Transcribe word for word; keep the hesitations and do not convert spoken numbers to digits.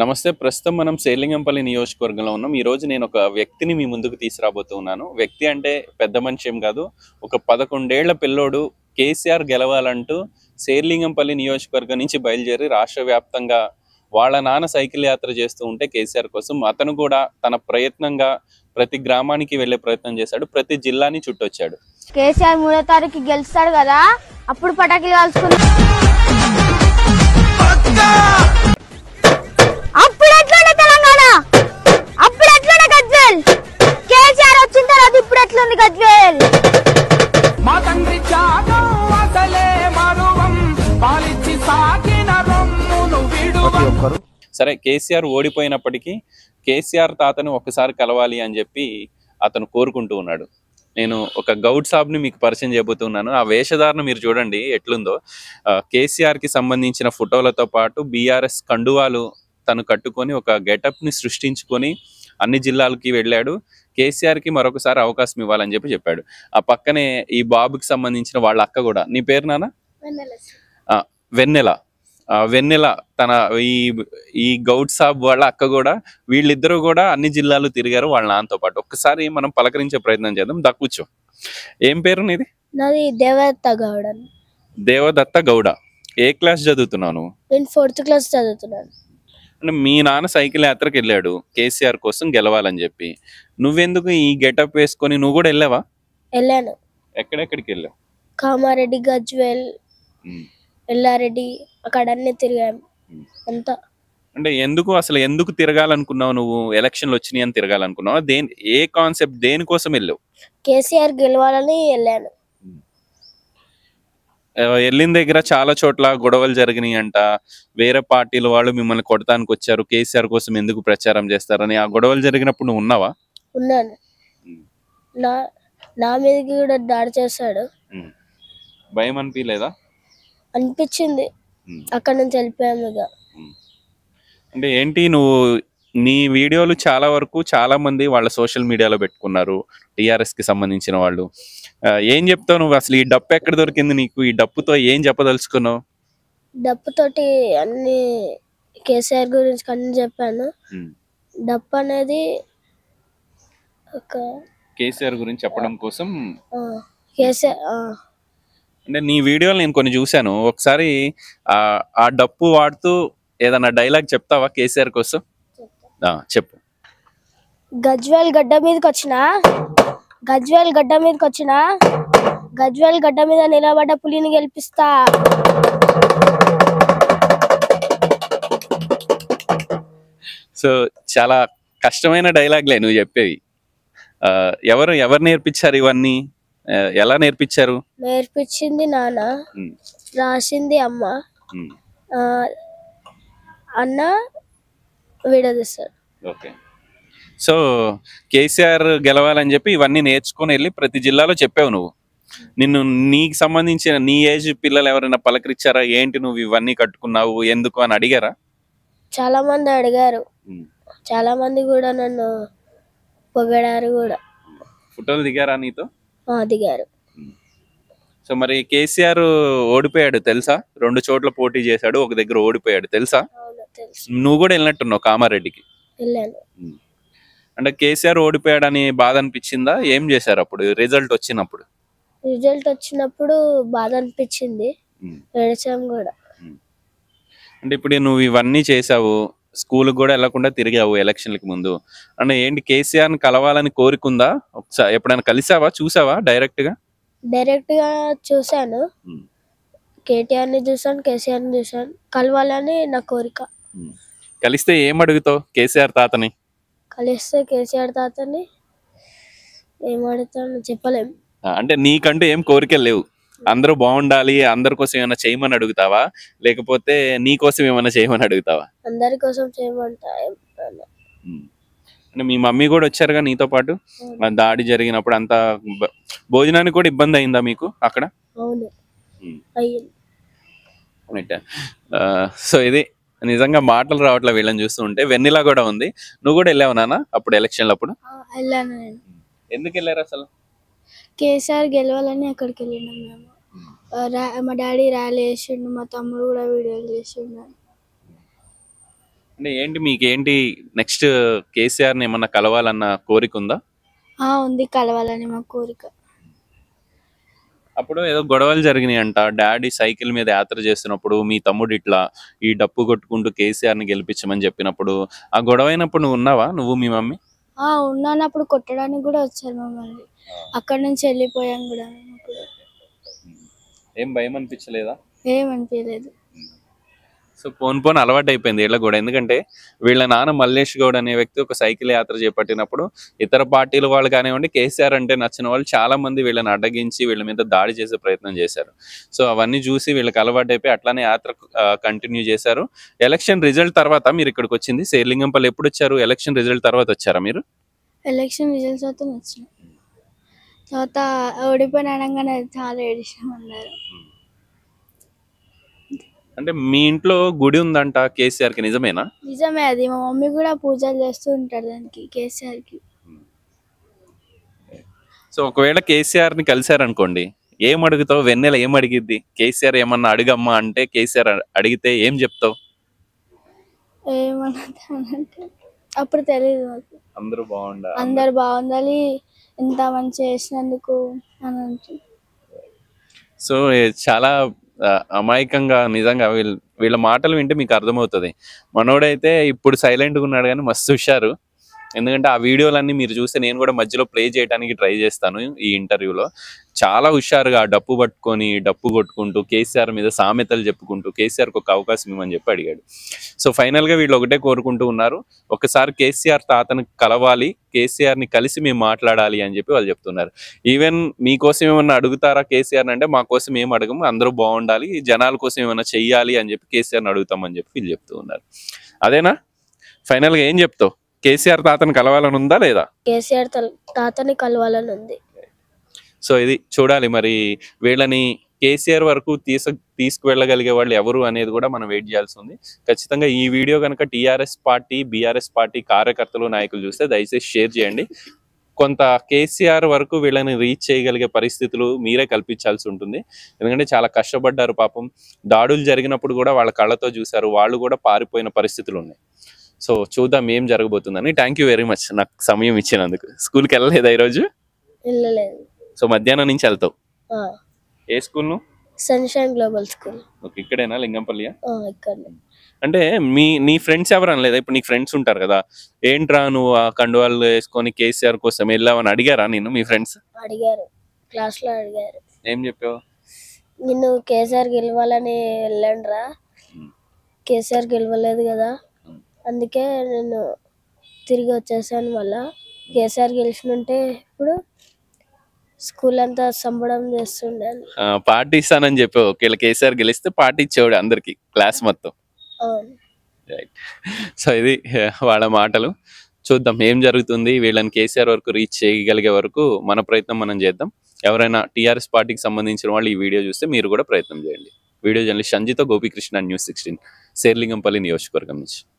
నమస్తే. ప్రస్తుతం మనం సేలింగంపల్లి నియోజకవర్గంలో ఉన్నాం. ఈరోజు నేను ఒక వ్యక్తిని మీ ముందుకు తీసుకురాబోతున్నాను. వ్యక్తి అంటే పెద్ద మనిషి ఏం కాదు. ఒక పదకొండేళ్ల పిల్లోడు కేసీఆర్ గెలవాలంటూ సేలింగంపల్లి నియోజకవర్గం నుంచి బయలుదేరి రాష్ట్ర వ్యాప్తంగా వాళ్ళ నాన్న సైకిల్ యాత్ర చేస్తూ ఉంటే కేసీఆర్ కోసం అతను కూడా తన ప్రయత్నంగా ప్రతి గ్రామానికి వెళ్లే ప్రయత్నం చేశాడు. ప్రతి జిల్లాని చుట్టొచ్చాడు. కేసీఆర్ మూడో తారీఖు గెలుస్తాడు కదా, అప్పుడు పటాకులు కాల్చుకున్నా. అప్పుడు ఎట్లుండే తెలంగాణ, అప్పుడు ఎట్లుండే గజ్వేల్. కేసీఆర్ వచ్చిన తర్వాత ఇప్పుడు ఎట్లుంది గజ్వేల్. సరే, కేసీఆర్ ఓడిపోయినప్పటికీ కేసీఆర్ తాతను ఒకసారి కలవాలి అని చెప్పి అతను కోరుకుంటూ ఉన్నాడు. నేను ఒక గౌడ్ సాబ్ని మీకు పరిచయం చేయబోతున్నాను. ఆ వేషధారణ మీరు చూడండి ఎట్లుందో. కేసీఆర్కి సంబంధించిన ఫోటోలతో పాటు బీఆర్ఎస్ కండువాలు తను కట్టుకొని ఒక గెటప్ని సృష్టించుకొని అన్ని జిల్లాలకి వెళ్ళాడు. కేసీఆర్కి మరొకసారి అవకాశం ఇవ్వాలని చెప్పి చెప్పాడు. ఆ పక్కనే ఈ బాబుకి సంబంధించిన వాళ్ళ అక్క కూడా, నీ పేరు నాన్న? వెన్నెల. వెన్నెల తన ఈ ఈ గౌడ్ సాబ్ వాళ్ళ అక్క కూడా, వీళ్ళిద్దరూ కూడా అన్ని జిల్లాలు తిరిగారు వాళ్ళ నాన్నతో పాటు. ఒక్కసారి మనం పలకరించే ప్రయత్నం చేద్దాం. దా కూర్చో. ఏం పేరు నీది? నాది దేవదత్త గౌడ. దేవదత్త గౌడ. ఏ క్లాస్ చదువుతున్నావు నువ్వు? నేను ఫోర్త్ క్లాస్ చదువుతున్నాను. అంటే మీ నాన్న సైకిల్ యాత్రకు వెళ్ళాడు కేసీఆర్ కోసం గెలవాలని చెప్పి. నువ్వెందుకు ఈ గెటప్ వేసుకొని నువ్వు కూడా వెళ్ళావా? వెళ్ళాను. ఎక్కడెక్కడికి వెళ్ళావు? కామారెడ్డి, గజ్వేల్, ఎల్లారెడ్డి, అక్కడ అన్ని తిరిగాము అంతా. అంటే ఎందుకు అసలు ఎందుకు తిరగాలనుకున్నావు నువ్వు? ఎలక్షన్లు వచ్చినాయి అని తిరగాలనుకున్నావు? దేని ఏ కాన్సెప్ట్ దేనికోసం వెళ్ళావు? కేసీఆర్ గెలవాలని వెళ్ళాను. వెళ్ళిన దగ్గర చాలా చోట్ల గొడవలు జరిగినాయి అంట. వేరే పార్టీల వాళ్ళు మిమ్మల్ని కొడతానికి వచ్చారు, కేసీఆర్ కోసం ఎందుకు ప్రచారం చేస్తారని. ఆ గొడవలు జరిగినప్పుడు నువ్వు ఉన్నావా? ఉన్నాను. నా నా మీదకి కూడా దాడి చేశాడు. భయం అనిపించలేదా? అనిపించింది. అక్కడ నుంచి వెళ్ళిపోయాము. అంటే ఏంటి, నువ్వు నీ వీడియోలు చాలా వరకు చాలా మంది వాళ్ళ సోషల్ మీడియాలో పెట్టుకున్నారు, టీఆర్ఎస్ కి సంబంధించిన వాళ్ళు. ఏం చెప్తావు నువ్వు? అసలు ఈ డప్పు ఎక్కడ దొరికింది నీకు? ఈ డప్పుతో ఏం చెప్పదలుచుకున్నావు? డప్పుతోటి అన్ని కేసీఆర్ గురించి అన్ని చెప్పాను. డప్పు అనేది ఒక కేసీఆర్ గురించి చెప్పడం కోసం. కేసీఆర్ అంటే నీ వీడియోలు నేను కొన్ని చూశాను. ఒకసారి ఆ డప్పు వాడుతూ ఏదన్నా డైలాగ్ చెప్తావా కేసీఆర్ కోసం? చెప్పు. గజ్వేల్ గడ్డ మీదకి వచ్చిన గజ్వేల్ గడ్డ మీదకి వచ్చిన గజ్వేల్ గడ్డ మీద నిలబడ్డ పులిని గెలిపిస్తా. సో చాలా కష్టమైన డైలాగ్లే నువ్వు చెప్పేవి. ఎవరు ఎవరు నేర్పించారు ఇవన్నీ? ఎలా నేర్పించారు? నేర్పించింది నాన్న, రాసింది అమ్మ, అన్న వీడియో తీస్తాడు. ఓకే. సో కేసీఆర్ గెలవాలని చెప్పి ఇవన్నీ నేర్చుకొని వెళ్ళి ప్రతి జిల్లాలో చెప్పావు నువ్వు. నిన్ను నీకు సంబంధించిన నీ ఏజ్ పిల్లలు ఎవరైనా పలకరించారా? ఏంటి నువ్వు ఇవన్నీ కట్టుకున్నావు ఎందుకు అని అడిగారా? చాలా మంది అడిగారు. చాలా మంది కూడా నన్ను పొగడారు కూడా. ఫోటోలు దిగారా నీతో? దిగారు. సో మరి కేసీఆర్ ఓడిపోయాడు తెలుసా? రెండు చోట్ల పోటీ చేశాడు, ఒక దగ్గర ఓడిపోయాడు తెలుసా? నువ్వు కూడా వెళ్ళినట్టున్నావు కామారెడ్డికి. అంటే కేసీఆర్ ఓడిపోయాడని బాధ అనిపించిందా? ఏం చేశారు అప్పుడు రిజల్ట్ వచ్చినప్పుడు? రిజల్ట్ వచ్చినప్పుడు బాధ అనిపించింది, ఏడ్చాం కూడా. అంటే ఇప్పుడు నువ్వు ఇవన్నీ చేసావు, స్కూల్ కూడా వెళ్లకుండా తిరిగావు ఎలక్షన్లకు ముందు. అంటే ఏంటి, కేసీఆర్ ని కలవాలని కోరికుందా? ఒకసారి ఎప్పుడైనా కలిసావా, చూసావా డైరెక్ట్ గా? డైరెక్ట్ గా చూసాను. కేటీఆర్ ని చూసాను, కేసీఆర్ ని చూసాను. కలవాలని నా కోరిక. కలిస్తే ఏం అడుగుతావు కేసీఆర్ తాతని? కలిస్తే కేసీఆర్ తాతని ఏం అడుగుతాను చెప్పలేము. అంటే నీకంటూ ఏం కోరికలు లేవు, అందరూ బాగుండాలి, అందరి కోసం ఏమైనా చేయమని అడుగుతావా, లేకపోతే నీ కోసం ఏమైనా చేయమని అడుగుతావా? అందరి కోసం చేయమంటా. అంటే మీ మమ్మీ కూడా వచ్చారుగా నీతో పాటు దాడి జరిగినప్పుడు? అంత భోజనానికి కూడా ఇబ్బంది అయిందా మీకు అక్కడ? అవును. సో ఇది నిజంగా మాటలు రావట్లే వీళ్ళని చూస్తూ ఉంటే. వెన్నెల కూడా ఉంది. నువ్వు కూడా వెళ్ళావు నాన్న అప్పుడు ఎలక్షన్లు అప్పుడు? వెళ్ళాను. ఎందుకు వెళ్ళారు అసలు? కేసీఆర్ గెలవాలని అక్కడికి వెళ్ళినాం మేము. మా డాడీ ర్యాలీ చేసిండు, మా తమ్ముడు కూడా వీడియోలు చేసిండు. అంటే ఏంటి మీకేంటి నెక్స్ట్ కేసీఆర్ని ఏమన్నా కలవాలన్న కోరిక ఉందా? ఆ ఉంది, కలవాలని మా కోరిక. అప్పుడు ఏదో గొడవలు జరిగినాయి అంట, డాడీ సైకిల్ మీద యాత్ర చేస్తున్నప్పుడు మీ తమ్ముడు ఇట్లా ఈ డప్పు కొట్టుకుంటూ కేసీఆర్ని గెలిపించమని చెప్పినప్పుడు ఆ గొడవ అయినప్పుడు నువ్వు ఉన్నావా, నువ్వు మీ మమ్మీ? ఆ ఉన్నాను, అప్పుడు కొట్టడానికి కూడా వచ్చారు మమ్మల్ని, అక్కడి నుంచి వెళ్ళిపోయాం కూడా. ఏం భయం అనిపించలేదా? ఏమనిపించలేదు. సో పోన్ పోన్ అలవాటు అయిపోయింది వీళ్ళకి కూడా, ఎందుకంటే వీళ్ళ నాన్న మల్లేష్ గౌడ్ అనే వ్యక్తి ఒక సైకిల్ యాత్ర చేపట్టినప్పుడు ఇతర పార్టీల వాళ్ళు కానివ్వండి, కేసీఆర్ అంటే నచ్చిన వాళ్ళు చాలా మంది వీళ్ళని అడ్డగించి వీళ్ళ మీద దాడి చేసే ప్రయత్నం చేశారు. సో అవన్నీ చూసి వీళ్ళకి అలవాటు అయిపోయి అట్లానే యాత్ర కంటిన్యూ చేశారు. ఎలక్షన్ రిజల్ట్ తర్వాత మీరు ఇక్కడికి వచ్చింది శేర్లింగంపల్లి ఎప్పుడు వచ్చారు? ఎలక్షన్ రిజల్ట్ తర్వాత వచ్చారా మీరు? ఎలక్షన్ రిజల్ట్స్ అయితే వచ్చినాయి, తర్వాత ఓడిపోయిన అనగానే చాలా ఏడిచాం అన్నారు. అంటే మీ ఇంట్లో గుడి ఉందంట కేసీఆర్ కి, నిజమేనా? నిజమే, అది మా మమ్మీ కూడా పూజలు చేస్తూ ఉంటారు దానికి, కేసీఆర్ కి. సో ఒకవేళ కేసీఆర్ ని కలిశారనుకోండి, ఏం అడుగుతావు? వెన్నెల ఏం అడిగిద్ది? కేసీఆర్ ఏమన్నా అడుగమ్మా అంటే కేసీఆర్ అడిగితే ఏం చెప్తావు? ఏమన్నా అప్పుడు తెలియదు మాకు, అందరూ బాగుండా అందరు బాగుండాలి, ఇంత మంచి చేసినందుకు అని అంటారు. సో చాలా ఆ, అమాయకంగా నిజంగా వీళ్ళ వీళ్ళ మాటలు వింటే మీకు అర్థమవుతుంది. మనోడైతే ఇప్పుడు సైలెంట్గా ఉన్నాడు కానీ మస్తు హుషారు. ఎందుకంటే ఆ వీడియోలన్నీ మీరు చూస్తే నేను కూడా మధ్యలో ప్లే చేయడానికి ట్రై చేస్తాను ఈ ఇంటర్వ్యూలో. చాలా హుషారుగా డప్పు పట్టుకొని డప్పు కొట్టుకుంటూ కేసీఆర్ మీద సామెతలు చెప్పుకుంటూ కేసీఆర్కి ఒక అవకాశం ఇవ్వమని చెప్పి అడిగాడు. సో ఫైనల్గా వీళ్ళు ఒకటే కోరుకుంటూ ఉన్నారు, ఒకసారి కేసీఆర్ తాతను కలవాలి, కేసీఆర్ని కలిసి మేము మాట్లాడాలి అని చెప్పి వాళ్ళు చెప్తున్నారు. ఈవెన్ మీకోసం ఏమన్నా అడుగుతారా కేసీఆర్ అంటే మా కోసం ఏం అడగము, అందరూ బాగుండాలి, జనాల కోసం ఏమైనా చెయ్యాలి అని చెప్పి కేసీఆర్ని అడుగుతామని చెప్పి వీళ్ళు చెప్తూ ఉన్నారు. అదేనా? ఫైనల్గా ఏం చెప్తావు? కేసీఆర్ తాతను కలవాలని ఉందా లేదా? కేసీఆర్ తాతని కలవాలని ఉంది. సో ఇది చూడాలి మరి, వీళ్ళని కేసీఆర్ వరకు తీస తీసుకువెళ్ళగలిగే వాళ్ళు ఎవరు అనేది కూడా మనం వెయిట్ చేయాల్సి ఉంది. ఖచ్చితంగా ఈ వీడియో కనుక టీఆర్ఎస్ పార్టీ బీఆర్ఎస్ పార్టీ కార్యకర్తలు నాయకులు చూస్తే దయచేసి షేర్ చేయండి. కొంత కేసీఆర్ వరకు వీళ్ళని రీచ్ చేయగలిగే పరిస్థితులు మీరే కల్పించాల్సి ఉంటుంది. ఎందుకంటే చాలా కష్టపడ్డారు పాపం, దాడులు జరిగినప్పుడు కూడా వాళ్ళ కళ్ళతో చూశారు, వాళ్ళు కూడా పారిపోయిన పరిస్థితులు ఉన్నాయి. సో చూద్దాం ఏం జరగబోతుందని. థ్యాంక్ యూ వెరీ మచ్ నాకు సమయం ఇచ్చినందుకు. స్కూల్కి వెళ్ళలేదా ఈరోజు? వెళ్ళలేదు. సో మధ్యాహ్నం నుంచి వెళ్తావు? ఏ స్కూల్ నువ్వు? Sunshine global school. ఓకే, ఇక్కడేనా లింగంపల్లియా? ఇక్కడనే. అంటే మీ నీ ఫ్రెండ్స్ ఎవరు అనలేదా? ఇప్పుడు నీకు ఫ్రెండ్స్ ఉంటారు కదా, ఏంట్రా నువ్వు ఆ కండువాళ్ళు వేసుకొని కేసీఆర్ కోసం వెళ్ళావని అడిగారా నేను? మీ ఫ్రెండ్స్ అడిగారు, క్లాస్ లో అడిగారు. ఏం చెప్పావు? నిన్ను కేసీఆర్ గెలవాలని వెళ్ళండిరా, కేసీఆర్ గెలవలేదు కదా అందుకే నేను తిరిగి వచ్చేసాను. మళ్ళా కేసీఆర్ గెలిచినుంటే ఇప్పుడు స్కూల్ అంతా సంబడం చేస్తుండే. పార్టీ ఇస్తానని చెప్పావు, ఒకవేళ కేసీఆర్ గెలిస్తే పార్టీ ఇచ్చేవాడు అందరికి, క్లాస్ మొత్తం. రైట్. సో ఇది వాళ్ళ మాటలు. చూద్దాం ఏం జరుగుతుంది. వీళ్ళని కేసీఆర్ వరకు రీచ్ చేయగలిగే వరకు మన ప్రయత్నం మనం చేద్దాం. ఎవరైనా టీఆర్ఎస్ పార్టీకి సంబంధించిన వాళ్ళు ఈ వీడియో చూస్తే మీరు కూడా ప్రయత్నం చేయండి. Video journalist Sanjitha Gopikrishna, news sixteen, Serilingampally నియోజకవర్గం నుంచి.